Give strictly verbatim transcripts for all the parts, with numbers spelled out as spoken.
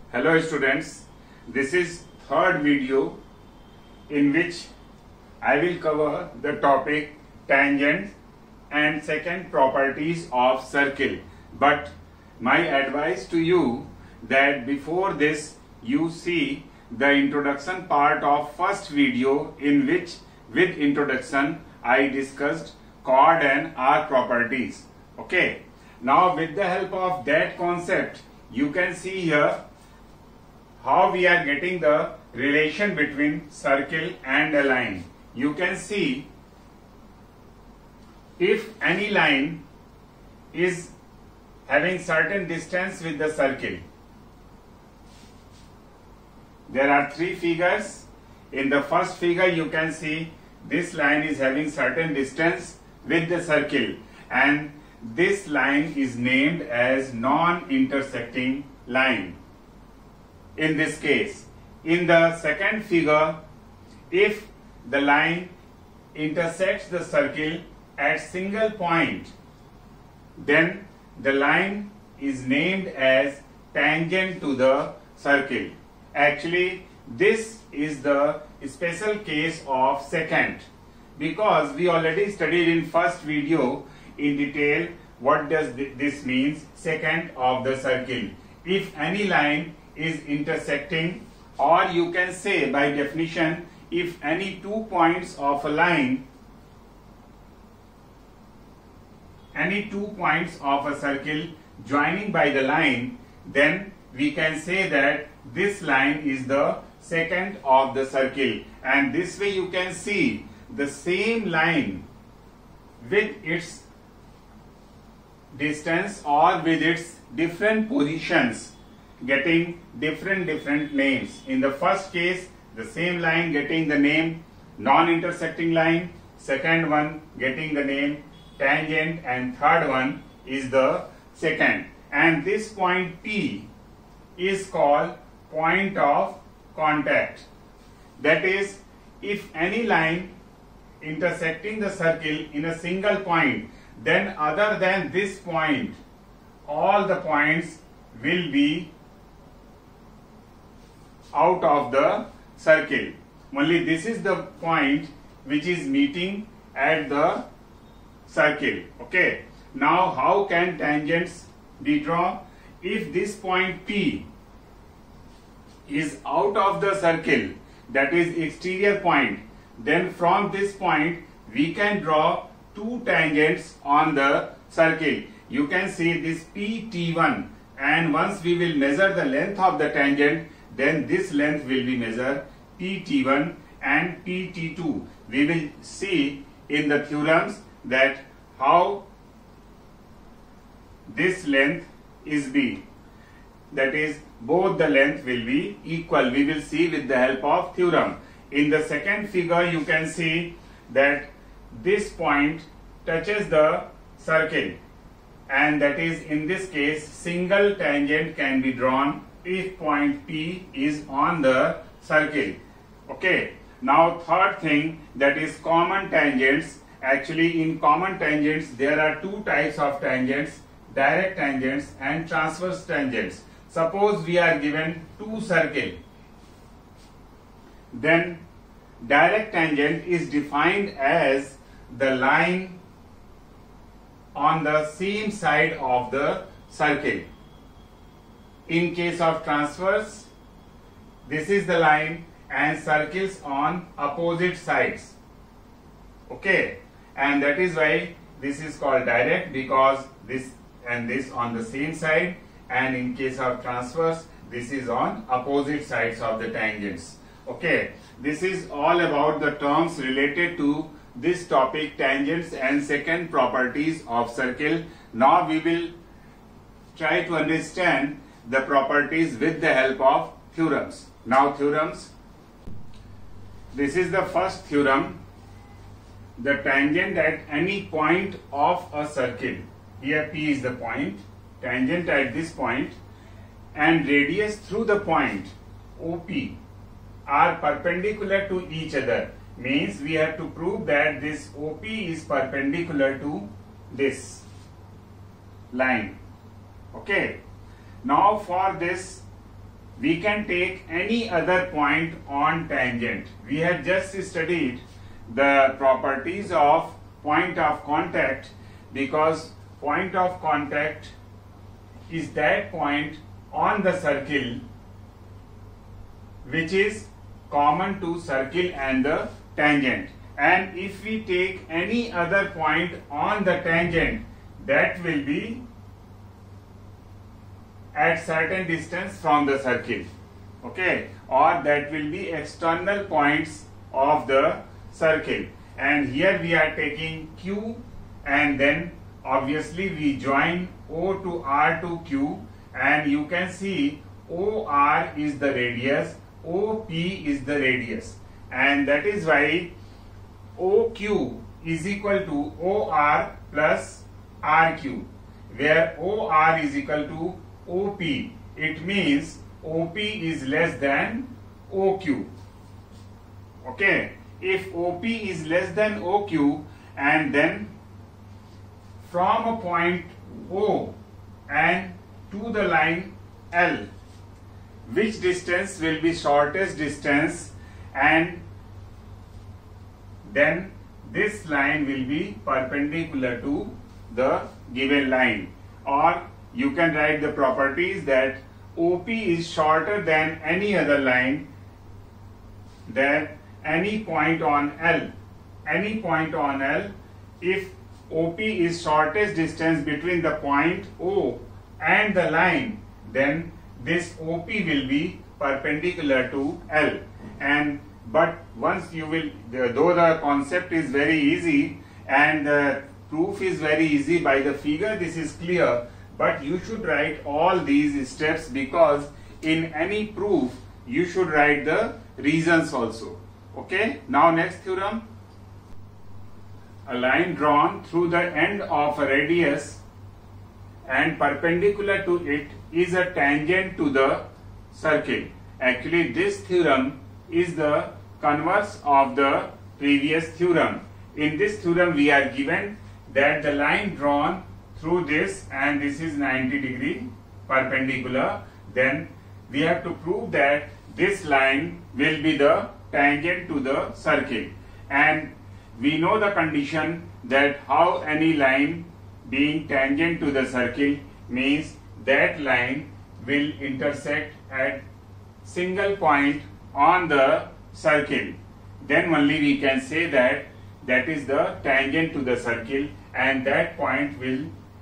Hello students, this is third video in which I will cover the topic tangents and second properties of circle. But my advice to you that before this you see the introduction part of first video in which with introduction I discussed chord and arc properties. Okay. Now with the help of that concept you can see here how we are getting the relation between circle and a line. You can see if any line is having certain distance with the circle. There are three figures. In the first figure you can see this line is having certain distance with the circle, and this line is named as non-intersecting line. In this case, in the second figure, if the line intersects the circle at single point, then the line is named as tangent to the circle. Actually, this is the special case of secant, because we already studied in first video in detail what does this means, secant of the circle. If any line is intersecting, or you can say by definition, if any two points of a line, any two points of a circle joining by the line, then we can say that this line is the secant of the circle. And this way you can see the same line with its distance or with its different positions getting different different names. In the first case, the same line getting the name non-intersecting line, second one getting the name tangent, and third one is the secant. And this point P is called point of contact. That is, if any line intersecting the circle in a single point, then other than this point, all the points will be out of the circle. Only this is the point which is meeting at the circle. Okay. Now how can tangents be drawn? If this point P is out of the circle, that is exterior point, then from this point we can draw two tangents on the circle. You can see this P T one, and once we will measure the length of the tangent, then this length will be measured P T one and P T two. We will see in the theorems that how this length is B. That is, both the length will be equal. We will see with the help of theorem. In the second figure you can see that this point touches the circle, and that is, in this case, single tangent can be drawn if point P is on the circle. Okay. Now third thing, that is common tangents. Actually, in common tangents there are two types of tangents, direct tangents and transverse tangents. Suppose we are given two circles, then direct tangent is defined as the line on the same side of the circle. In case of transverse, this is the line and circles on opposite sides. Okay, and that is why this is called direct, because this and this on the same side, and in case of transverse, this is on opposite sides of the tangents. Okay, this is all about the terms related to this topic, tangents and secant properties of circle. Now we will try to understand the properties with the help of theorems. Now theorems. This is the first theorem. The tangent at any point of a circle. Here P is the point, tangent at this point, and radius through the point O P are perpendicular to each other. Means we have to prove that this O P is perpendicular to this line. Okay. Now for this we can take any other point on tangent. We have just studied the properties of point of contact, because point of contact is that point on the circle which is common to circle and the tangent. And if we take any other point on the tangent, that will be at certain distance from the circle, okay, or that will be external points of the circle. And here we are taking Q, and then obviously we join O to R to Q, and you can see O R is the radius, O P is the radius, and that is why O Q is equal to O R plus R Q, where O R is equal to O P. It means O P is less than O Q. Okay, if O P is less than O Q, and then from a point O and to the line L, which distance will be shortest distance, and then this line will be perpendicular to the given line. Or you can write the properties that O P is shorter than any other line, that any point on L, any point on L, if O P is shortest distance between the point O and the line, then this O P will be perpendicular to L. And but once you will, though the concept is very easy and the proof is very easy by the figure, this is clear, but you should write all these steps, because in any proof you should write the reasons also. Okay, now next theorem. A line drawn through the end of a radius and perpendicular to it is a tangent to the circle. Actually, this theorem is the converse of the previous theorem. In this theorem, we are given that the line drawn through this, and this is ninety degree perpendicular, then we have to prove that this line will be the tangent to the circle. And we know the condition that how any line being tangent to the circle means that line will intersect at single point on the circle. Then only we can say that that is the tangent to the circle, and that point will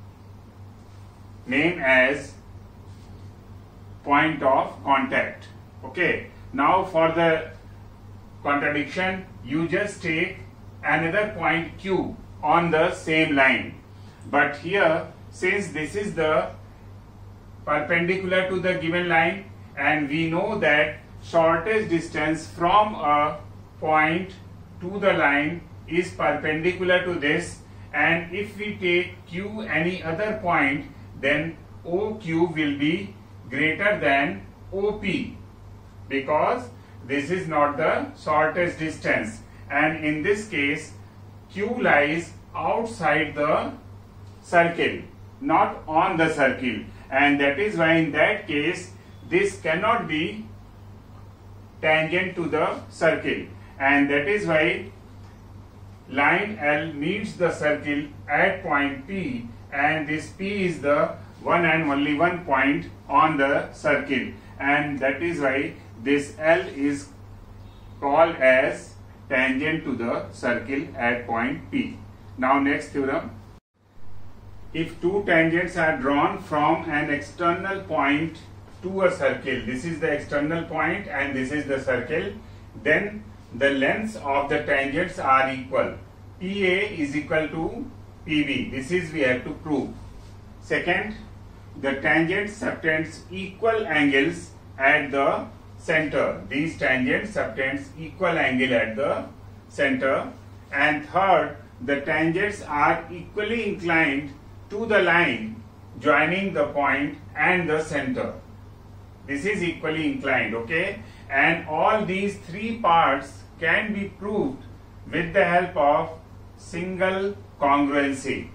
name as point of contact. Okay, now for the contradiction, you just take another point Q on the same line, but here since this is the perpendicular to the given line, and we know that shortest distance from a point to the line is perpendicular to this, and if we take Q any other point, then O Q will be greater than O P, because this is not the shortest distance, and in this case Q lies outside the circle, not on the circle, and that is why in that case this cannot be tangent to the circle, and that is why line L meets the circle at point P, and this P is the one and only one point on the circle, and that is why this L is called as tangent to the circle at point P. Now next theorem. If two tangents are drawn from an external point to a circle, this is the external point and this is the circle, then the lengths of the tangents are equal. P A is equal to P B. This is we have to prove. Second, the tangents subtends equal angles at the center. These tangents subtends equal angle at the center. And third, the tangents are equally inclined to the line joining the point and the center. This is equally inclined, okay? And all these three parts can be proved with the help of single congruency.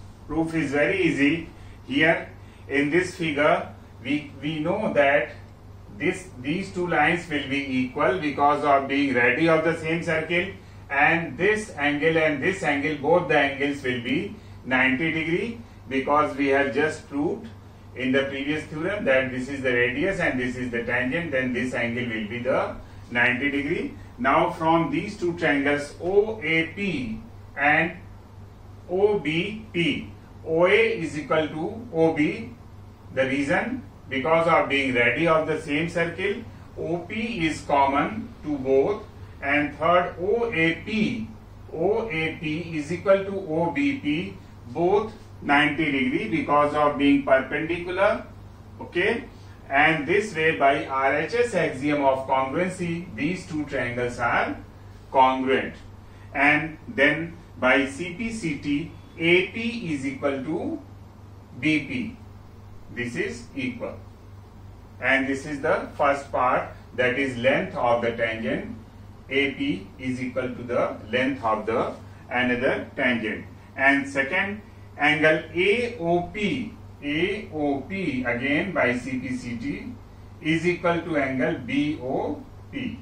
Proof is very easy. Here in this figure, we, we know that this these two lines will be equal because of being radii of the same circle, and this angle and this angle, both the angles will be ninety degree, because we have just proved in the previous theorem that this is the radius and this is the tangent, then this angle will be the ninety degree. Now from these two triangles O A P and O B P, O A is equal to O B. The reason, because of being radii of the same circle, O P is common to both, and third O A P, O A P is equal to O B P, both ninety degree because of being perpendicular. Okay, and this way by R H S axiom of congruency, these two triangles are congruent, and then by C P C T, A P is equal to B P. This is equal, and this is the first part, that is length of the tangent. A P is equal to the length of the another tangent, and second angle A O P, A O P again by C P C T is equal to angle B O P,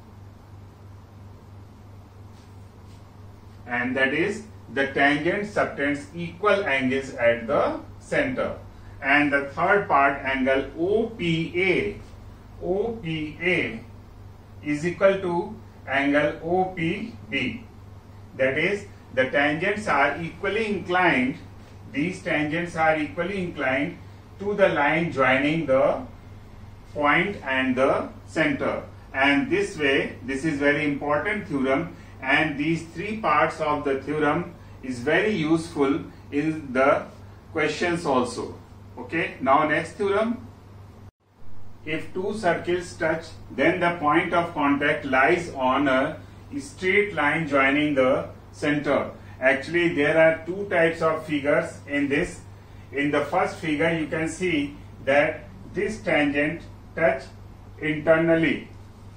and that is the tangent subtends equal angles at the center. And the third part, angle O P A, O P A is equal to angle O P B. That is, the tangents are equally inclined, these tangents are equally inclined to the line joining the point and the center. And this way, this is very important theorem, and these three parts of the theorem is very useful in the questions also. Okay, now next theorem. If two circles touch, then the point of contact lies on a straight line joining the center. Actually, there are two types of figures in this. In the first figure, you can see that this tangent touch internally,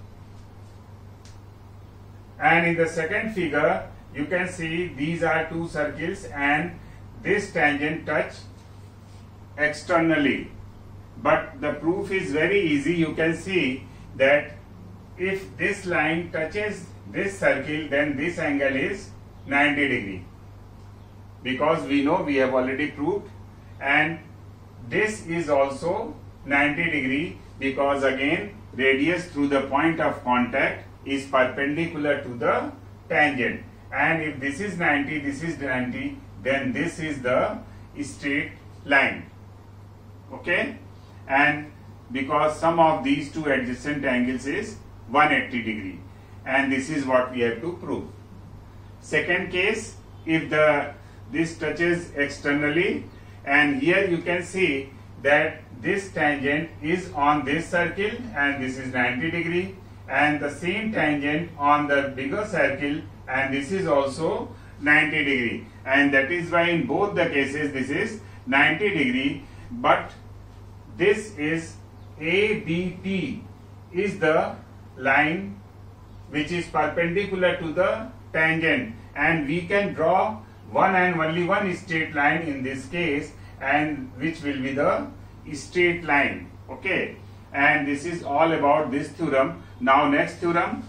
and in the second figure, you can see these are two circles and this tangent touch externally. But the proof is very easy. You can see that if this line touches this circle, then this angle is ninety degree, because we know, we have already proved, and this is also ninety degree because again radius through the point of contact is perpendicular to the tangent, and if this is ninety, this is ninety, then this is the straight line. Okay, and because sum of these two adjacent angles is one hundred eighty degree, and this is what we have to prove. Second case, if the this touches externally, and here you can see that this tangent is on this circle and this is ninety degree, and the same tangent on the bigger circle and this is also ninety degree, and that is why in both the cases this is ninety degree. But this is A B P is the line which is perpendicular to the tangent, and we can draw one and only one straight line in this case, and which will be the straight line. Okay, and this is all about this theorem. Now next theorem.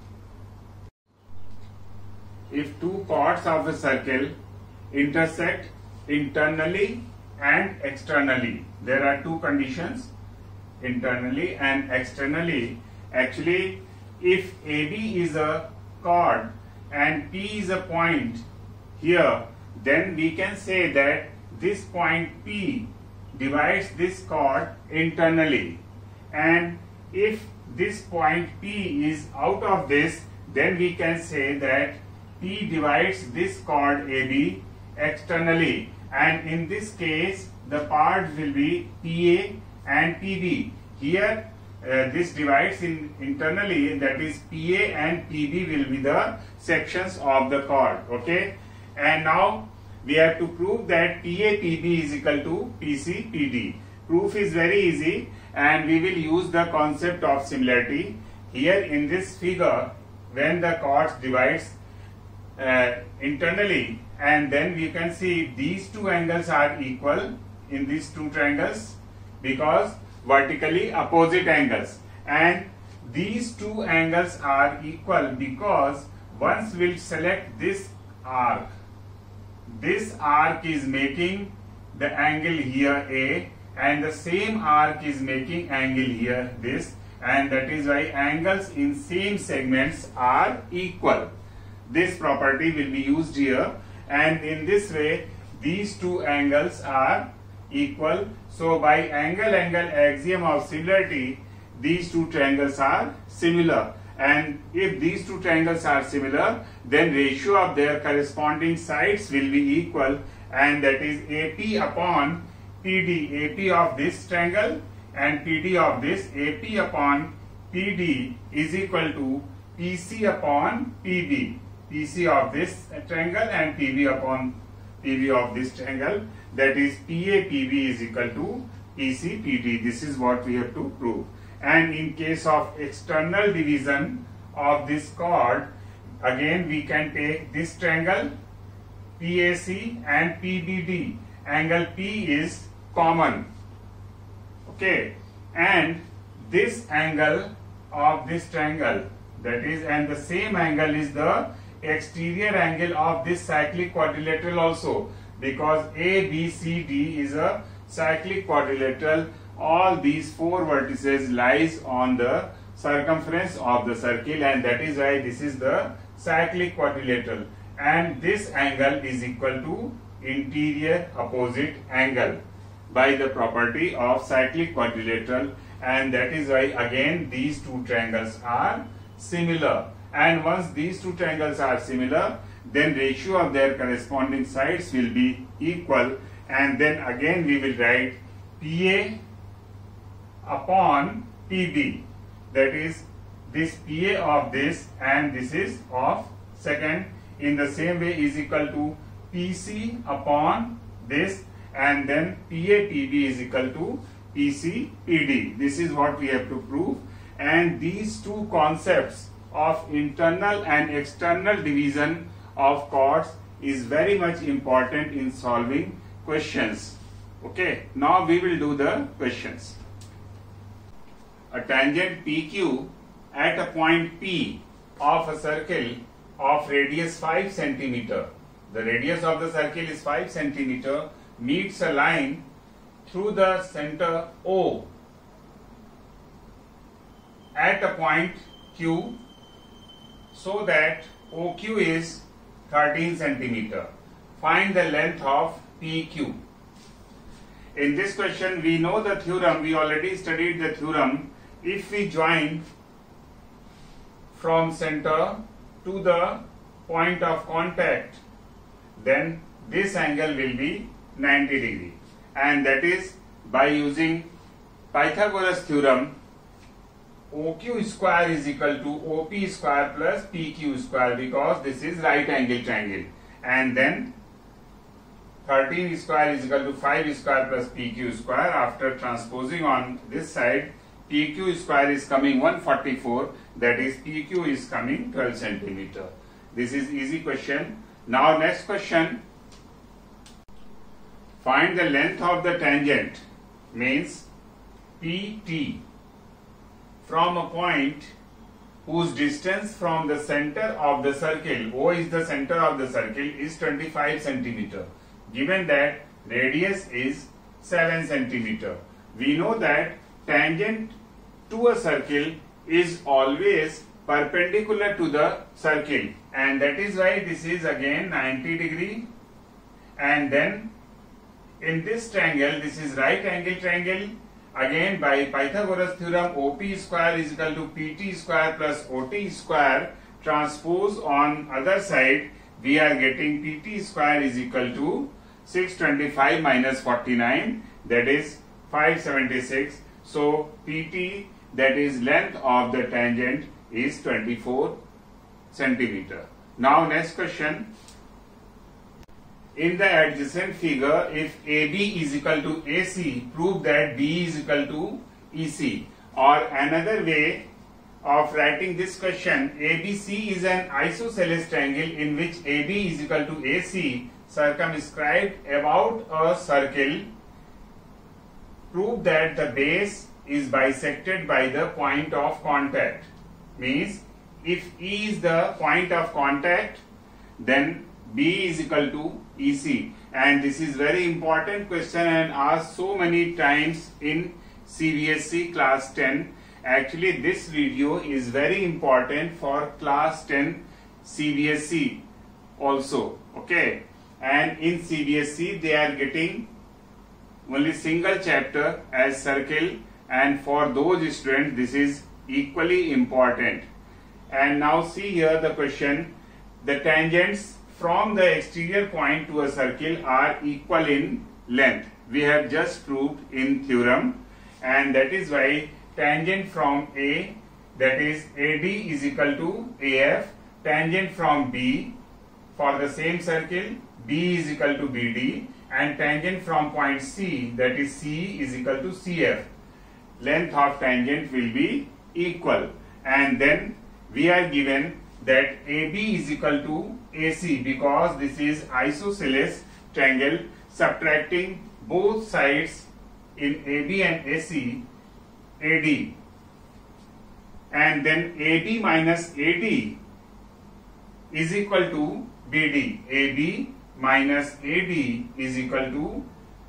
If two chords of a circle intersect internally and externally, there are two conditions, internally and externally. Actually, if A B is a chord and P is a point here, then we can say that this point P divides this chord internally, and if this point P is out of this, then we can say that P divides this chord A B externally, and in this case the parts will be P A and P B. Here uh, this divides in internally, that is P A and P B will be the sections of the chord. Okay, and now we have to prove that P A P B is equal to P C P D. Proof is very easy, and we will use the concept of similarity. Here in this figure, when the chords divides uh, internally, and then we can see these two angles are equal in these two triangles, because vertically opposite angles, and these two angles are equal because once we'll select this arc, this arc is making the angle here A, and the same arc is making angle here this, and that is why angles in same segments are equal. This property will be used here, and in this way these two angles are equal. So by angle-angle axiom of similarity, these two triangles are similar, and if these two triangles are similar, then ratio of their corresponding sides will be equal, and that is A P upon P D. A P of this triangle and P D of this. A P upon P D is equal to P C upon P B. P C of this triangle and P B upon P B of this triangle, that is P A P B is equal to P C P D. This is what we have to prove. And in case of external division of this chord, again we can take this triangle P A C and P B D. Angle P is common, okay, and this angle of this triangle, that is, and the same angle is the exterior angle of this cyclic quadrilateral also, because A, B, C, D is a cyclic quadrilateral. All these four vertices lies on the circumference of the circle, and that is why this is the cyclic quadrilateral, and this angle is equal to interior opposite angle by the property of cyclic quadrilateral, and that is why again these two triangles are similar. And once these two triangles are similar, then ratio of their corresponding sides will be equal, and then again we will write P A upon P B, that is this P A of this and this is of second, in the same way is equal to P C upon this, and then P A P B is equal to P C P D. This is what we have to prove, and these two concepts of internal and external division of chords is very much important in solving questions. Okay, now we will do the questions. A tangent P Q at a point P of a circle of radius five centimeter. The radius of the circle is five centimeter, meets a line through the center O at a point Q, so that O Q is thirteen centimeter. Find the length of P Q. In this question we know the theorem, we already studied the theorem. If we join from center to the point of contact, then this angle will be ninety degree, and that is by using Pythagoras theorem. O Q square is equal to O P square plus P Q square, because this is right angle triangle, and then thirteen square is equal to five square plus P Q square. After transposing on this side, P Q square is coming one hundred forty-four, that is P Q is coming twelve centimeter. This is easy question. Now next question, find the length of the tangent, means P T, from a point whose distance from the center of the circle, O is the center of the circle, is twenty-five centimeter. Given that radius is seven centimeter. We know that tangent to a circle is always perpendicular to the circle, and that is why this is again ninety degree, and then in this triangle, this is right angle triangle. Again by Pythagoras theorem, O P square is equal to P T square plus O T square. Transpose on other side, we are getting P T square is equal to six hundred twenty-five minus forty-nine, that is five hundred seventy-six. So P T, that is length of the tangent, is twenty-four centimeter. Now next question. In the adjacent figure, if A B is equal to A C, prove that B is equal to E C. Or another way of writing this question, A B C is an isosceles triangle in which A B is equal to A C, circumscribed about a circle. Prove that the base is bisected by the point of contact. Means if E is the point of contact, then B is equal to E C. And this is very important question and asked so many times in C B S E class ten. Actually, this video is very important for class ten C B S E also. Okay. And in C B S E they are getting only single chapter as circle, and for those students this is equally important. And now see here the question. The tangents from the exterior point to a circle are equal in length. We have just proved in theorem, and that is why tangent from A, that is A D is equal to A F, tangent from B for the same circle B is equal to B D, and tangent from point C, that is C, is equal to C F. Length of tangent will be equal, and then we are given that A B is equal to A C because this is isosceles triangle. Subtracting both sides in A B and A C, A D, and then A B minus A D is equal to B D. A B minus A D is equal to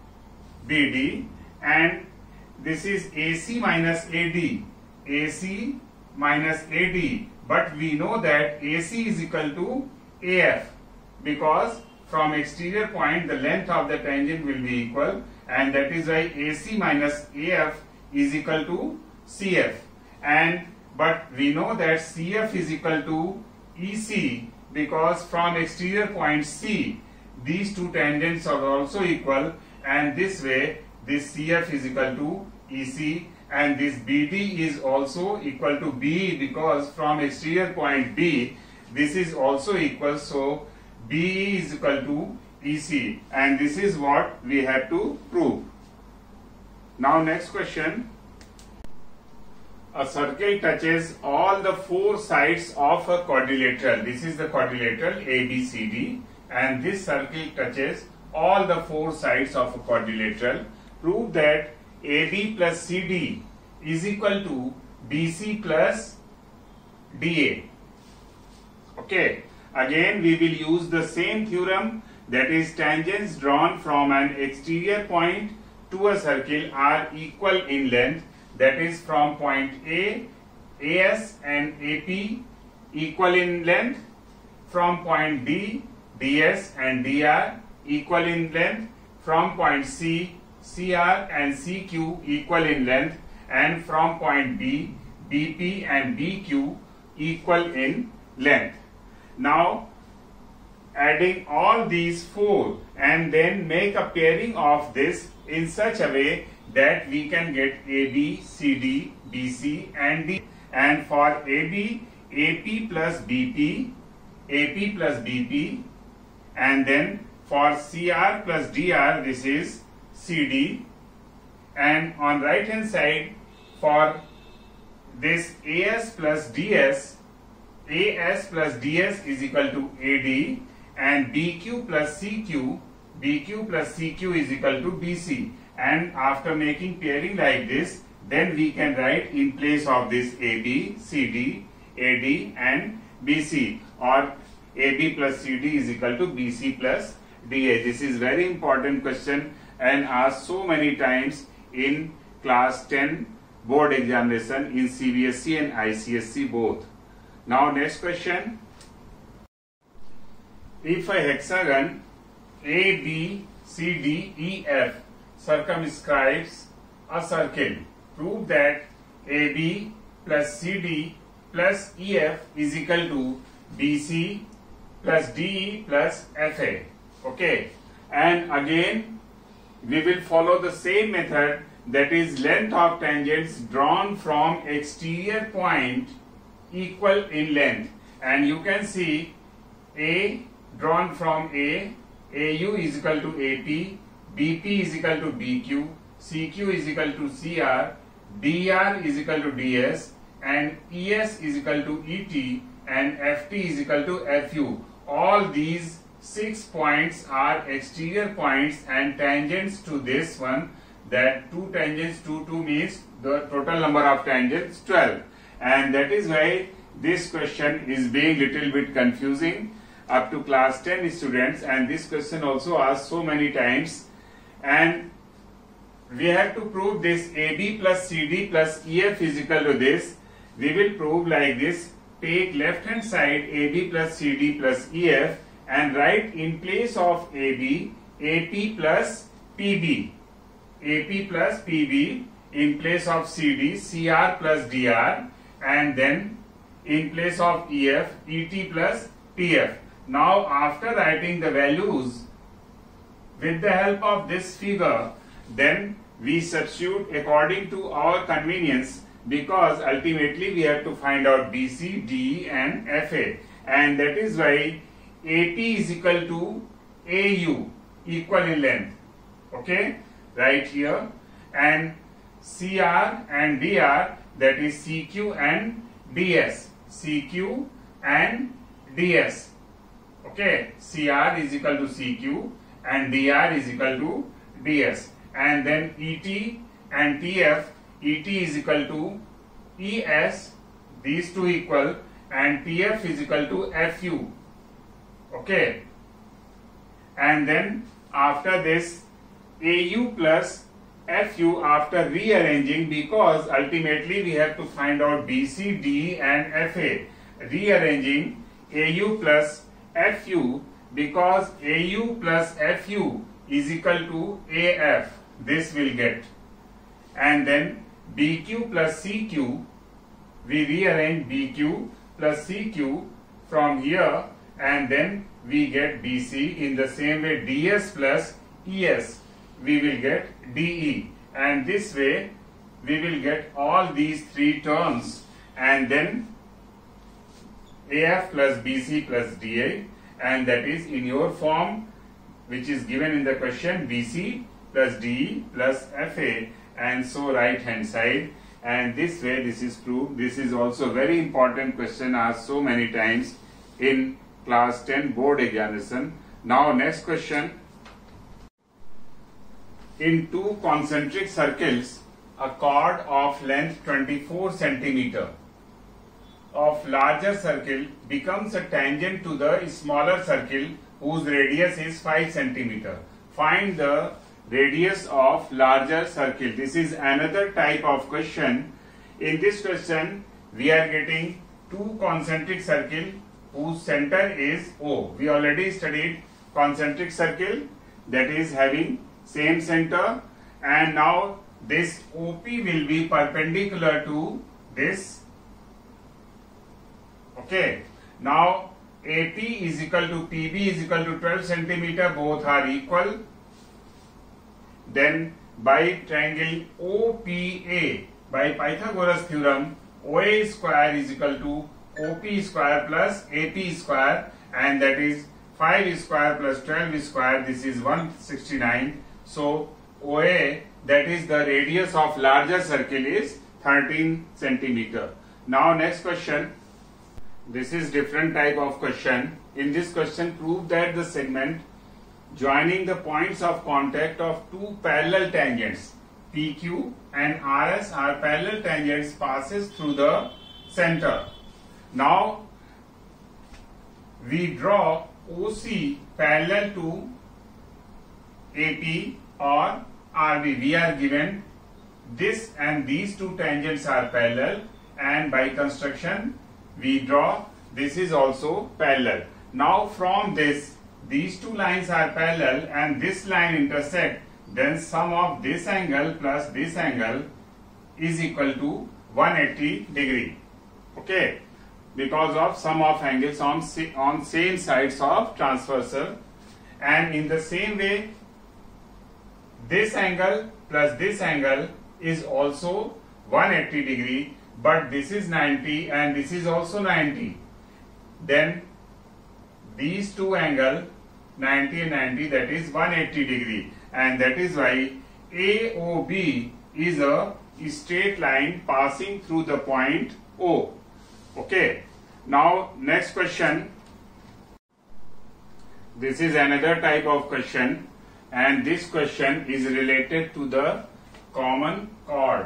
B D, and this is A C minus A D, A C minus A D, but we know that A C is equal to A F because from exterior point the length of the tangent will be equal, and that is why A C minus A F is equal to C F. And but we know that C F is equal to E C because from exterior point C these two tangents are also equal, and this way this C F is equal to E C, and this B D is also equal to B because from exterior point B this is also equal, so B E is equal to E C, and this is what we have to prove. Now next question. A circle touches all the four sides of a quadrilateral. This is the quadrilateral A B C D, and this circle touches all the four sides of a quadrilateral. Prove that A B plus C D is equal to B C plus D A. Okay. Again we will use the same theorem, that is tangents drawn from an exterior point to a circle are equal in length, that is from point A, A S and A P equal in length, from point D, D S and D R equal in length, from point C, C R and C Q equal in length, and from point B, B P and B Q equal in length. Now adding all these four and then make a pairing of this in such a way that we can get A B, C D, B C and D. And for A B, A P plus B P, A P plus B P, and then for C R plus D R this is C D, and on right hand side for this A S plus D S, A S plus D S is equal to A D, and B Q plus C Q, B Q plus C Q is equal to B C. And after making pairing like this, then we can write in place of this A B, C D, A D and B C, or A B plus C D is equal to B C plus D A. This is very important question and asked so many times in class ten board examination in C B S E and I C S E both. Now next question. If a hexagon A, B, C, D, E, F circumscribes a circle, prove that A B plus C D plus E F is equal to B C plus D E plus F A. Okay, and again we will follow the same method, that is length of tangents drawn from exterior point equal in length, and you can see A drawn from A, A U is equal to A P, B P is equal to B Q, C Q is equal to C R, D R is equal to D S, and E S is equal to E T, and F T is equal to F U. All these six points are exterior points and tangents to this one. that two tangents two two means the total number of tangents twelve, and that is why this question is being little bit confusing up to class ten students, and this question also asked so many times. And we have to prove this A B plus C D plus E F is equal to this. We will prove like this. Take left hand side A B plus C D plus E F and write in place of A B A P plus P B, A P plus P B, in place of C D C R plus D R, and then in place of E F E T plus P F. Now after writing the values with the help of this figure, then we substitute according to our convenience, because ultimately we have to find out B C, D E and F A, and that is why A P is equal to A U, equal in length, okay, right here, and C R and D R, that is C Q and D S, C Q and D S, okay, C R is equal to C Q and D R is equal to D S, and then E T and T F, E T is equal to E S, these two equal, and T F is equal to F U, okay, and then after this A U plus F U after rearranging, because ultimately we have to find out B C, D E and F A, rearranging A U plus F U, because A U plus F U is equal to A F, this will get, and then B Q plus C Q, we rearrange B Q plus C Q from here, and then we get B C. In the same way D S plus E S, we will get D E, and this way we will get all these three terms, and then A F plus B C plus D A, and that is in your form which is given in the question, B C plus D E plus F A, and so right hand side, and this way this is proved. This is also very important question asked so many times in class ten board examination. Now next question. In two concentric circles, a chord of length twenty-four centimeter of larger circle becomes a tangent to the smaller circle whose radius is five centimeter. Find the radius of larger circle. This is another type of question. In this question, we are getting two concentric circle whose center is O. We already studied concentric circle that is having same center, and now this O P will be perpendicular to this. Okay. Now A P is equal to P B is equal to twelve centimeter. Both are equal. Then by triangle O P A, by Pythagoras theorem, O A square is equal to O P square plus A P square, and that is five square plus twelve square. This is one hundred sixty-nine. So O A, that is the radius of larger circle, is thirteen centimeter. Now next question. This is different type of question. In this question, prove that the segment joining the points of contact of two parallel tangents P Q and R S are parallel tangents passes through the center. Now we draw O C parallel to A P or R B. We are given this and these two tangents are parallel, and by construction we draw this is also parallel. Now from this, these two lines are parallel and this line intersect, then sum of this angle plus this angle is equal to one hundred eighty degree. Okay, because of sum of angles on, on same sides of transversal, and in the same way this angle plus this angle is also one hundred eighty degree, but this is ninety and this is also ninety. Then these two angle ninety and ninety, that is one hundred eighty degree, and that is why A O B is a straight line passing through the point O. Okay. Now next question. This is another type of question, and this question is related to the common chord.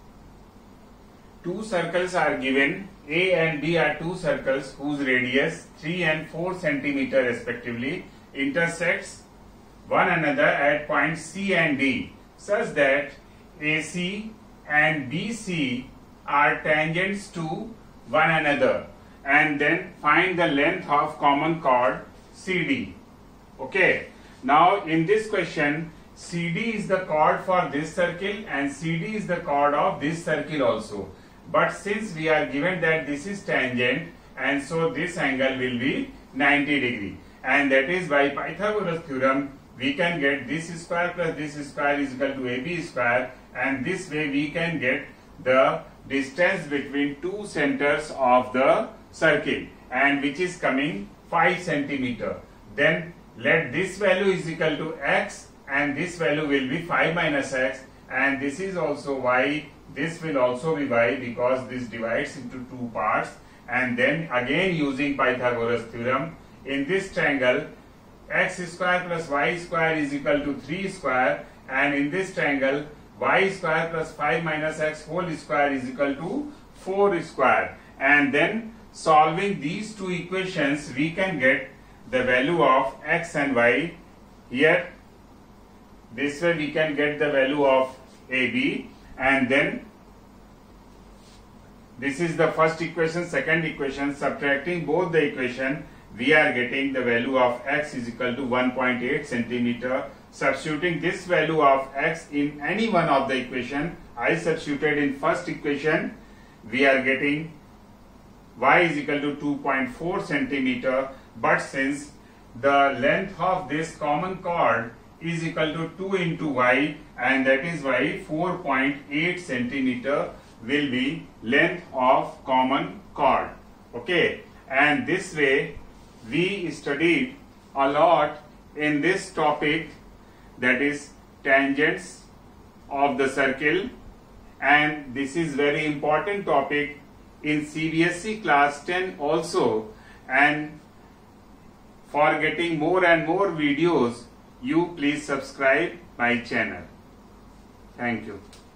Two circles are given. A and B are two circles whose radius three and four centimeter respectively intersects one another at points C and D, such that A C and B C are tangents to one another, and then find the length of common chord C D. Okay. Now in this question, C D is the chord for this circle and C D is the chord of this circle also. But since we are given that this is tangent, and so this angle will be ninety degree, and that is by Pythagoras theorem we can get this square plus this square is equal to A B square, and this way we can get the distance between two centers of the circle, and which is coming five centimeter. Then let this value is equal to x, and this value will be five minus x, and this is also y. This will also be y because this divides into two parts. And then again using Pythagoras theorem, in this triangle x square plus y square is equal to three square, and in this triangle y square plus five minus x whole square is equal to four square. And then solving these two equations we can get the value of x and y. Here this way we can get the value of A B, and then this is the first equation, second equation. Subtracting both the equation we are getting the value of x is equal to one point eight centimeter. Substituting this value of x in any one of the equation, I substituted in first equation, we are getting y is equal to two point four centimeter. But since the length of this common chord is equal to two into y, and that is why four point eight centimeter will be length of common chord. Okay, and this way we studied a lot in this topic, that is tangents of the circle, and this is very important topic in C B S E class ten also. And for getting more and more videos, you please subscribe my channel. Thank you.